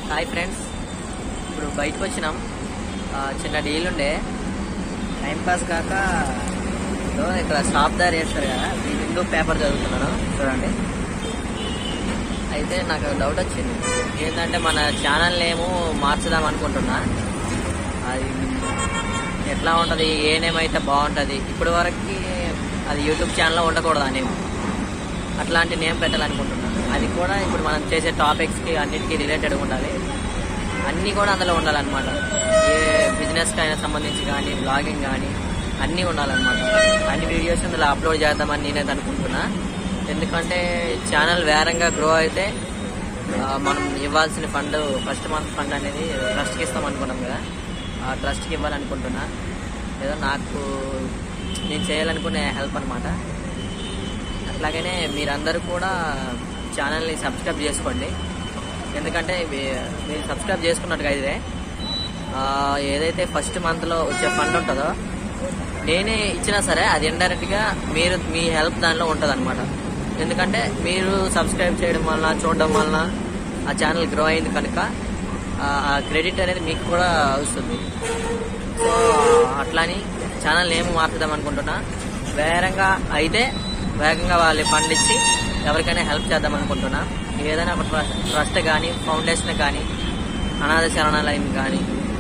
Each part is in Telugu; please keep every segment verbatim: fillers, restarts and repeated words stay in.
హాయ్ ఫ్రెండ్స్, ఇప్పుడు బయటకు వచ్చినాం. చిన్న డీల్ ఉండే టైంపాస్ కాక ఇక్కడ షాప్ దారి వేస్తారు కదా, ఈ హిందూ పేపర్ చదువుతున్నాను చూడండి. అయితే నాకు డౌట్ వచ్చింది, ఏంటంటే మన ఛానల్ నేము మార్చుదాం అనుకుంటున్నా. అది ఎట్లా ఉంటుంది, ఏ నేమ్ అయితే బాగుంటుంది. ఇప్పటి వరకు అది యూట్యూబ్ ఛానల్లో ఉండకూడదు ఆ నేమ్, అట్లాంటి నేమ్ పెట్టాలనుకుంటున్నాను. అది కూడా ఇప్పుడు మనం చేసే టాపిక్స్కి అన్నిటికీ రిలేటెడ్ ఉండాలి, అన్నీ కూడా అందులో ఉండాలన్నమాట. ఏ బిజినెస్కి అయినా సంబంధించి కానీ, బ్లాగింగ్ కానీ అన్నీ ఉండాలన్నమాట. అన్ని వీడియోస్ అందులో అప్లోడ్ చేద్దామని నేనైతే అనుకుంటున్నా. ఎందుకంటే ఛానల్ వేరంగా గ్రో అయితే మనం ఇవ్వాల్సిన ఫండ్, ఫస్ట్ మంత్ ఫండ్ అనేది ట్రస్ట్కి ఇస్తాం అనుకున్నాం కదా, ఆ ట్రస్ట్కి ఇవ్వాలనుకుంటున్నా. ఏదో నాకు నేను చేయాలనుకునే హెల్ప్ అనమాట. అట్లాగనే మీరందరూ కూడా ఛానల్ని సబ్స్క్రైబ్ చేసుకోండి. ఎందుకంటే మీరు సబ్స్క్రైబ్ చేసుకున్నట్టుగా అయితే ఏదైతే ఫస్ట్ మంత్లో వచ్చే ఫండ్ ఉంటుందో నేనే ఇచ్చినా సరే అది ఇండైరెక్ట్గా మీరు మీ హెల్ప్ దానిలో ఉంటుంది అనమాట. ఎందుకంటే మీరు సబ్స్క్రైబ్ చేయడం వలన, చూడడం వలన ఆ ఛానల్ గ్రో అయింది కనుక ఆ క్రెడిట్ అనేది మీకు కూడా వస్తుంది. సో అట్లాని ఛానల్ ఏమి మార్చుదాం అనుకుంటున్నా. వేరంగా అయితే వేగంగా వాళ్ళు ఫండ్ ఇచ్చి ఎవరికైనా హెల్ప్ చేద్దాం అనుకుంటున్నా. ఏదైనా ఒక ట్రస్ట్ కానీ, ఫౌండేషన్ కానీ, అనాథ శరణాలయం కానీ,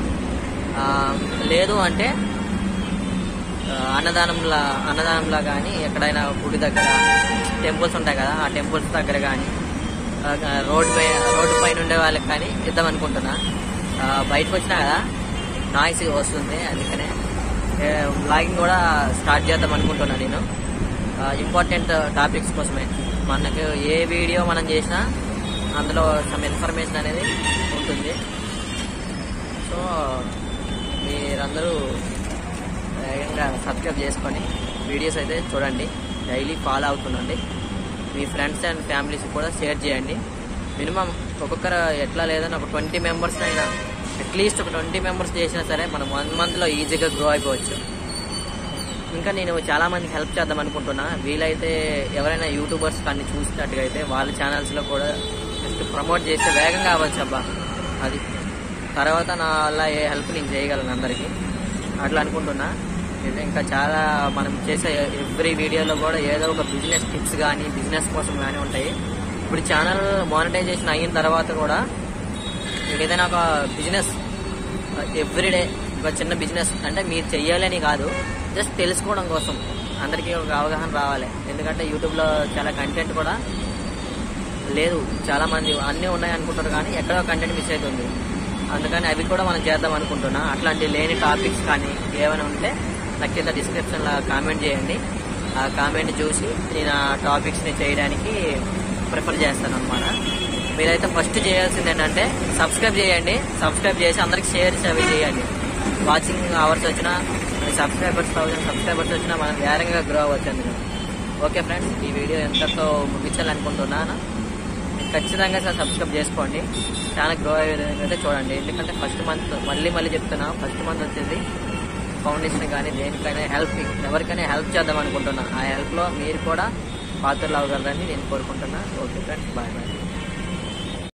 లేదు అంటే అన్నదానంలా అన్నదానంలా కానీ, ఎక్కడైనా గుడి దగ్గర టెంపుల్స్ ఉంటాయి కదా, ఆ టెంపుల్స్ దగ్గర కానీ, రోడ్ పై రోడ్డు పైన ఉండే వాళ్ళకి కానీ ఇద్దాం అనుకుంటున్నా. బయటకు వచ్చినా కదా నాయిస్ వస్తుంది, అందుకనే బ్లాగింగ్ కూడా స్టార్ట్ చేద్దాం అనుకుంటున్నా నేను. ఇంపార్టెంట్ టాపిక్స్ కోసమే. మనకు ఏ వీడియో మనం చేసినా అందులో సమ్ ఇన్ఫర్మేషన్ అనేది ఉంటుంది. సో మీరందరూ వేగంగా సబ్స్క్రైబ్ చేసుకొని వీడియోస్ అయితే చూడండి, డైలీ ఫాలో అవుతుండండి. మీ ఫ్రెండ్స్ అండ్ ఫ్యామిలీస్ కూడా షేర్ చేయండి. మినిమం ఒక్కొక్కరు ఎట్లా లేదని ఒక ట్వంటీ మెంబర్స్ అయినా, అట్లీస్ట్ ఒక ట్వంటీ మెంబర్స్ చేసినా సరే మనం వన్ మంత్లో ఈజీగా గ్రో అయిపోవచ్చు. ఇంకా నేను చాలా మందికి హెల్ప్ చేద్దాం అనుకుంటున్నా. వీలైతే ఎవరైనా యూట్యూబర్స్ కానీ చూసినట్టుగా అయితే వాళ్ళ ఛానల్స్లో కూడా జస్ట్ ప్రమోట్ చేస్తే వేగంగా అవ్వచ్చు అబ్బా. అది తర్వాత నా వల్ల ఏ హెల్ప్ నేను చేయగలను అందరికీ, అట్లా అనుకుంటున్నా. ఇంకా చాలా మనం చేసే ఎవ్రీ వీడియోలో కూడా ఏదో ఒక బిజినెస్ టిప్స్ కానీ, బిజినెస్ కోసం కానీ ఉంటాయి. ఇప్పుడు ఛానల్ మానిటైజేషన్ అయిన తర్వాత కూడా ఏదైనా ఒక బిజినెస్ ఎవ్రీడే ఒక చిన్న బిజినెస్ అంటే మీరు చెయ్యాలని కాదు, జస్ట్ తెలుసుకోవడం కోసం అందరికీ ఒక అవగాహన రావాలి. ఎందుకంటే యూట్యూబ్లో చాలా కంటెంట్ కూడా లేదు, చాలా మంది అన్నీ ఉన్నాయి అనుకుంటారు కానీ ఎక్కడో కంటెంట్ మిస్ అవుతుంది. అందుకని అవి కూడా మనం చేద్దాం అనుకుంటున్నా. అట్లాంటి లేని టాపిక్స్ కానీ ఏమైనా ఉంటే నాకు కింద డిస్క్రిప్షన్లో కామెంట్ చేయండి. ఆ కామెంట్ చూసి నేను ఆ టాపిక్స్ని చేయడానికి ప్రిఫర్ చేస్తాను అనమాట. మీరైతే ఫస్ట్ చేయాల్సింది ఏంటంటే సబ్స్క్రైబ్ చేయండి. సబ్స్క్రైబ్ చేసి అందరికి షేర్ అవి చేయండి. వాచింగ్ అవర్స్ వచ్చినా, సబ్స్క్రైబర్స్ థౌసండ్ సబ్స్క్రైబర్స్ వచ్చినా మనం వేరంగా గ్రో అవ్వచ్చు అందులో. ఓకే ఫ్రెండ్స్, ఈ వీడియో ఎంతతో ముగించాలనుకుంటున్నాను. ఖచ్చితంగా సార్ సబ్స్క్రైబ్ చేసుకోండి, చాలా గ్రో అయ్యే విధంగా అయితే చూడండి. ఎందుకంటే ఫస్ట్ మంత్ మళ్ళీ మళ్ళీ చెప్తున్నా, ఫస్ట్ మంత్ వచ్చేసి ఫౌండేషన్ కానీ దేనికైనా హెల్ప్, ఎవరికైనా హెల్ప్ చేద్దాం అనుకుంటున్నా. ఆ హెల్ప్లో మీరు కూడా పాత్రలు అవ్వగలరని నేను కోరుకుంటున్నా. Okay friends, bye bye.